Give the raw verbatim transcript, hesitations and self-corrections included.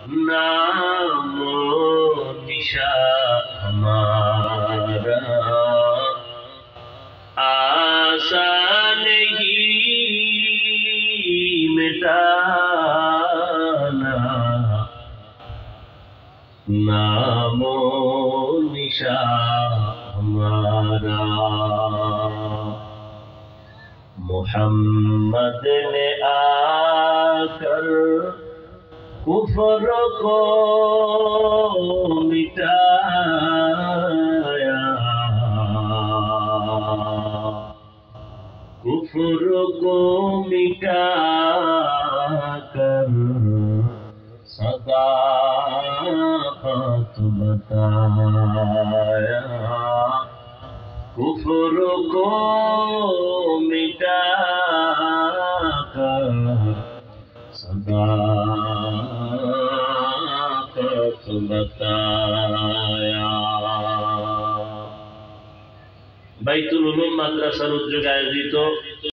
नामो निशा हमारा आशा नहीं मिटाना, नामो निशा हमारा। मुहम्मद ने आकर कुफ्र को मिटाया, कुफ्र को मिटाकर सदाकत बताया, कुफ्र को मिटाकर सदाकत बताया। বাইতুল উলুম মাদ্রাসার উদ্যোগে আয়োজিত